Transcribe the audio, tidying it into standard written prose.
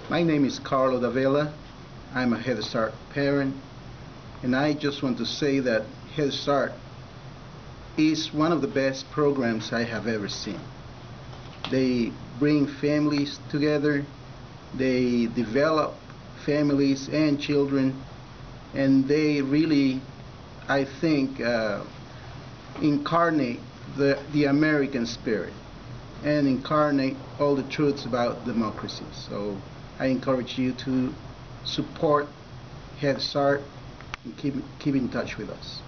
My name is Carlo Davila. I'm a Head Start parent, and I just want to say that Head Start is one of the best programs I have ever seen. They bring families together, they develop families and children, and they really, I think, incarnate the American spirit and incarnate all the truths about democracy. So I encourage you to support Head Start and keep in touch with us.